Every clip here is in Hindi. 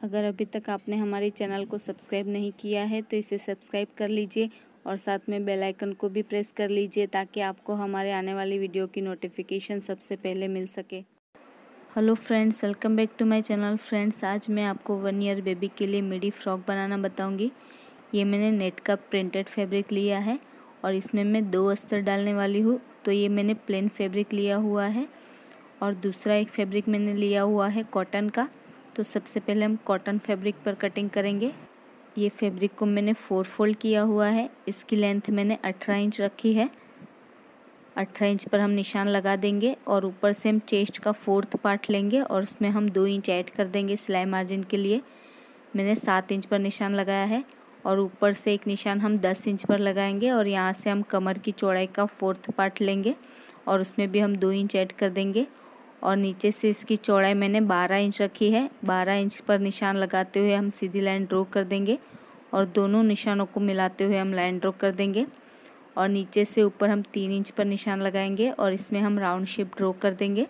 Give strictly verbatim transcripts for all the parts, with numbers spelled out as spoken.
अगर अभी तक आपने हमारे चैनल को सब्सक्राइब नहीं किया है तो इसे सब्सक्राइब कर लीजिए और साथ में बेल आइकन को भी प्रेस कर लीजिए ताकि आपको हमारे आने वाली वीडियो की नोटिफिकेशन सबसे पहले मिल सके। Hello friends, welcome back to my channel. Friends, आज मैं आपको वन ईयर बेबी के लिए मिडी फ्रॉक बनाना बताऊंगी। ये मैंने नेट का प्रिंटेड फैब्रिक लिया है और इसमें मैं दो अस्तर डालने वाली हूँ। तो ये मैंने प्लेन फैब्रिक लिया हुआ है और दूसरा एक फैब्रिक मैंने लिया हुआ है कॉटन का। तो सबसे पहले हम कॉटन फैब्रिक पर कटिंग करेंगे। ये फैब्रिक को मैंने फोर फोल्ड किया हुआ है। इसकी लेंथ मैंने अठारह इंच रखी है। अठारह इंच पर हम निशान लगा देंगे और ऊपर से हम चेस्ट का फोर्थ पार्ट लेंगे और उसमें हम दो इंच ऐड कर देंगे सिलाई मार्जिन के लिए। मैंने सात इंच पर निशान लगाया है और ऊपर से एक निशान हम दस इंच पर लगाएंगे और यहाँ से हम कमर की चौड़ाई का फोर्थ पार्ट लेंगे और उसमें भी हम दो इंच ऐड कर देंगे। और नीचे से इसकी चौड़ाई मैंने बारह इंच रखी है। बारह इंच पर निशान लगाते हुए हम सीधी लाइन ड्रॉ कर देंगे और दोनों निशानों को मिलाते हुए हम लाइन ड्रॉ कर देंगे और नीचे से ऊपर हम तीन इंच पर निशान लगाएंगे और इसमें हम राउंड शेप ड्रॉ कर देंगे।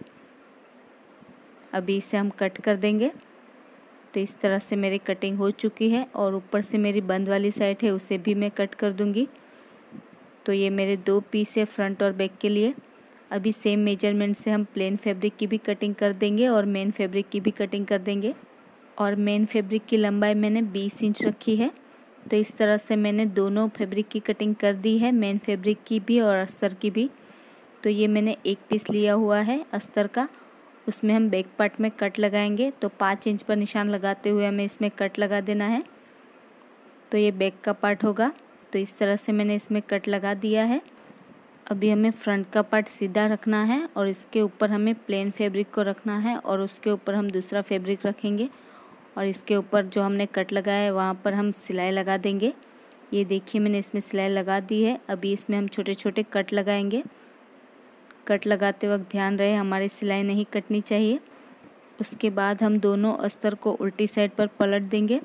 अभी इसे हम कट कर देंगे। तो इस तरह से मेरी कटिंग हो चुकी है और ऊपर से मेरी बंद वाली साइड है उसे भी मैं कट कर दूंगी। तो ये मेरे दो पीस है फ्रंट और बैक के लिए। अभी सेम मेजरमेंट से हम प्लेन फैब्रिक की भी कटिंग कर देंगे और मेन फैब्रिक की भी कटिंग कर देंगे। और मेन फैब्रिक की लंबाई मैंने बीस इंच रखी है। तो इस तरह से मैंने दोनों फैब्रिक की कटिंग कर दी है, मेन फैब्रिक की भी और अस्तर की भी। तो ये मैंने एक पीस लिया हुआ है अस्तर का, उसमें हम बैक पार्ट में कट लगाएंगे। तो पाँच इंच पर निशान लगाते हुए हमें इसमें कट लगा देना है। तो ये बैक का पार्ट होगा। तो इस तरह से मैंने इसमें कट लगा दिया है। अभी हमें फ्रंट का पार्ट सीधा रखना है और इसके ऊपर हमें प्लेन फैब्रिक को रखना है और उसके ऊपर हम दूसरा फैब्रिक रखेंगे और इसके ऊपर जो हमने कट लगाया है वहाँ पर हम सिलाई लगा देंगे। ये देखिए मैंने इसमें सिलाई लगा दी है। अभी इसमें हम छोटे छोटे कट लगाएंगे। कट लगाते वक्त ध्यान रहे हमारी सिलाई नहीं कटनी चाहिए। उसके बाद हम दोनों अस्तर को उल्टी साइड पर पलट देंगे।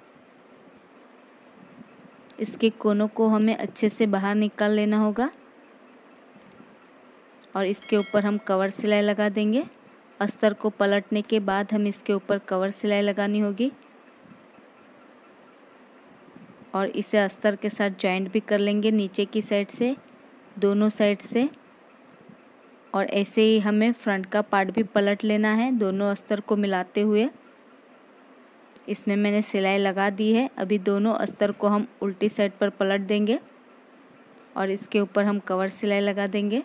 इसके कोनों को हमें अच्छे से बाहर निकाल लेना होगा और इसके ऊपर हम कवर सिलाई लगा देंगे। अस्तर को पलटने के बाद हम इसके ऊपर कवर सिलाई लगानी होगी और इसे अस्तर के साथ जॉइंट भी कर लेंगे नीचे की साइड से, दोनों साइड से। और ऐसे ही हमें फ्रंट का पार्ट भी पलट लेना है दोनों अस्तर को मिलाते हुए। इसमें मैंने सिलाई लगा दी है। अभी दोनों अस्तर को हम उल्टी साइड पर पलट देंगे और इसके ऊपर हम कवर सिलाई लगा देंगे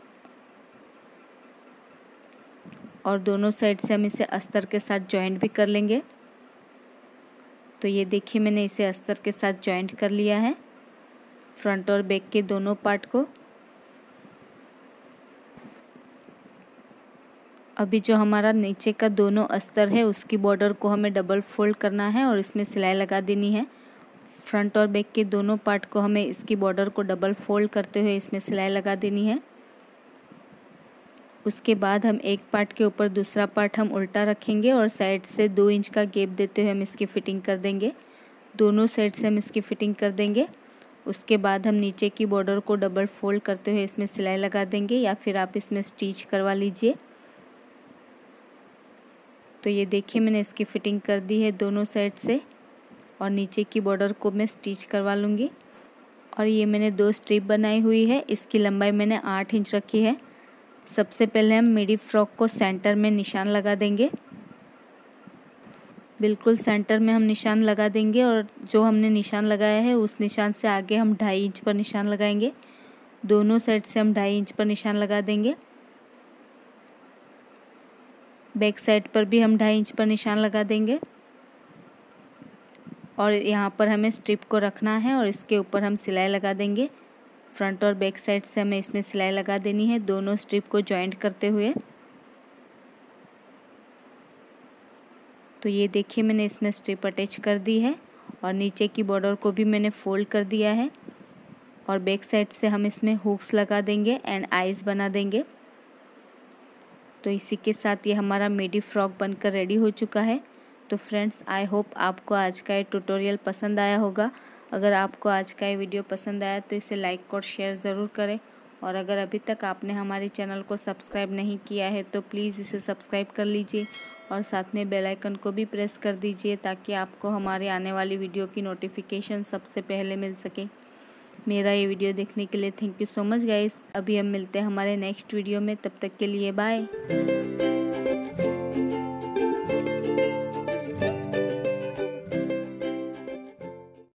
और दोनों साइड से हम इसे अस्तर के साथ जॉइंट भी कर लेंगे। तो ये देखिए मैंने इसे अस्तर के साथ जॉइंट कर लिया है फ्रंट और बैक के दोनों पार्ट को। अभी जो हमारा नीचे का दोनों अस्तर है उसकी बॉर्डर को हमें डबल फोल्ड करना है और इसमें सिलाई लगा देनी है। फ्रंट और बैक के दोनों पार्ट को हमें इसकी बॉर्डर को डबल फोल्ड करते हुए इसमें सिलाई लगा देनी है। उसके बाद हम एक पार्ट के ऊपर दूसरा पार्ट हम उल्टा रखेंगे और साइड से दो इंच का गैप देते हुए हम इसकी फ़िटिंग कर देंगे। दोनों साइड से हम इसकी फ़िटिंग कर देंगे। उसके बाद हम नीचे की बॉर्डर को डबल फोल्ड करते हुए इसमें सिलाई लगा देंगे या फिर आप इसमें स्टिच करवा लीजिए। तो ये देखिए मैंने इसकी फ़िटिंग कर दी है दोनों साइड से और नीचे की बॉर्डर को मैं स्टिच करवा लूँगी। और ये मैंने दो स्ट्रिप बनाई हुई है। इसकी लंबाई मैंने आठ इंच रखी है। सबसे पहले हम मिडी फ्रॉक को सेंटर में निशान लगा देंगे। बिल्कुल सेंटर में हम निशान लगा देंगे और जो हमने निशान लगाया है उस निशान से आगे हम ढाई इंच पर निशान लगाएंगे। दोनों साइड से हम ढाई इंच पर निशान लगा देंगे। बैक साइड पर भी हम ढाई इंच पर निशान लगा देंगे और यहाँ पर हमें स्ट्रिप को रखना है और इसके ऊपर हम सिलाई लगा देंगे। फ्रंट और बैक साइड से हमें इसमें सिलाई लगा देनी है दोनों स्ट्रिप को जॉइंट करते हुए। तो ये देखिए मैंने इसमें स्ट्रिप अटैच कर दी है और नीचे की बॉर्डर को भी मैंने फोल्ड कर दिया है और बैक साइड से हम इसमें हुक्स लगा देंगे एंड आइज बना देंगे। तो इसी के साथ ये हमारा मिडी फ्रॉक बनकर रेडी हो चुका है। तो फ्रेंड्स, आई होप आपको आज का ये ट्यूटोरियल पसंद आया होगा। अगर आपको आज का ये वीडियो पसंद आया तो इसे लाइक और शेयर ज़रूर करें और अगर अभी तक आपने हमारे चैनल को सब्सक्राइब नहीं किया है तो प्लीज़ इसे सब्सक्राइब कर लीजिए और साथ में बेल आइकन को भी प्रेस कर दीजिए ताकि आपको हमारे आने वाली वीडियो की नोटिफिकेशन सबसे पहले मिल सके। मेरा ये वीडियो देखने के लिए thank you so much guys. अभी हम मिलते हैं हमारे नेक्स्ट वीडियो में, तब तक के लिए बाय।